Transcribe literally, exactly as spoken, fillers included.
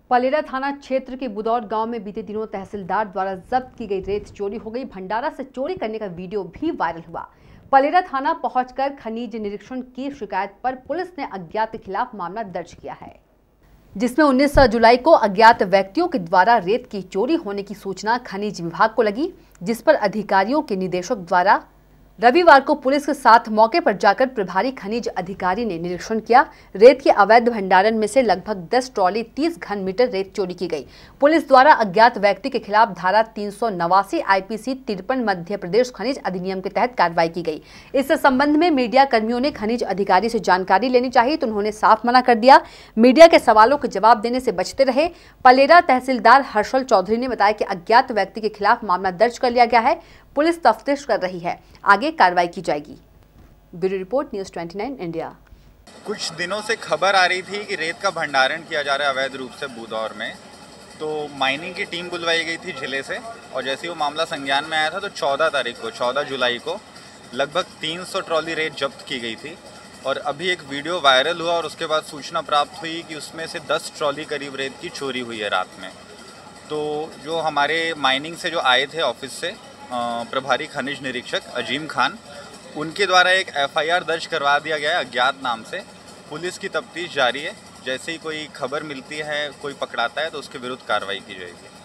पलेरा थाना क्षेत्र के बुदौर गांव में बीते दिनों तहसीलदार द्वारा जब्त की गई रेत चोरी हो गई। भंडारा से चोरी करने का वीडियो भी वायरल हुआ। पलेरा थाना पहुंचकर खनिज निरीक्षण की शिकायत पर पुलिस ने अज्ञात के खिलाफ मामला दर्ज किया है, जिसमें उन्नीस जुलाई को अज्ञात व्यक्तियों के द्वारा रेत की चोरी होने की सूचना खनिज विभाग को लगी, जिस पर अधिकारियों के निदेशक द्वारा रविवार को पुलिस के साथ मौके पर जाकर प्रभारी खनिज अधिकारी ने निरीक्षण किया। रेत के अवैध भंडारण में से लगभग दस ट्रॉली तीस घन मीटर रेत चोरी की गई। पुलिस द्वारा अज्ञात व्यक्ति के खिलाफ धारा तीन सौ नवासी आईपीसी तिरपन मध्य प्रदेश खनिज अधिनियम के तहत कार्रवाई की गई। इस संबंध में मीडिया कर्मियों ने खनिज अधिकारी से जानकारी लेनी चाहिए तो उन्होंने साफ मना कर दिया। मीडिया के सवालों के जवाब देने से बचते रहे। पलेरा तहसीलदार हर्षल चौधरी ने बताया कि अज्ञात व्यक्ति के खिलाफ मामला दर्ज कर लिया गया है। पुलिस तफ्तीश कर रही है, आगे कार्रवाई की जाएगी। ब्यूरो रिपोर्ट, न्यूज़ उनतीस इंडिया। कुछ दिनों से खबर आ रही थी कि रेत का भंडारण किया जा रहा है अवैध रूप से बुदौर में, तो माइनिंग की टीम बुलवाई गई थी जिले से, और जैसे ही वो मामला संज्ञान में आया था तो चौदह तारीख को चौदह जुलाई को लगभग तीन सौ ट्रॉली रेत जब्त की गई थी। और अभी एक वीडियो वायरल हुआ और उसके बाद सूचना प्राप्त हुई कि उसमें से दस ट्रॉली करीब रेत की चोरी हुई है रात में। तो जो हमारे माइनिंग से जो आए थे ऑफिस से प्रभारी खनिज निरीक्षक अजीम खान, उनके द्वारा एक एफआईआर दर्ज करवा दिया गया है अज्ञात नाम से। पुलिस की तफ्तीश जारी है। जैसे ही कोई खबर मिलती है, कोई पकड़ाता है तो उसके विरुद्ध कार्रवाई की जाएगी।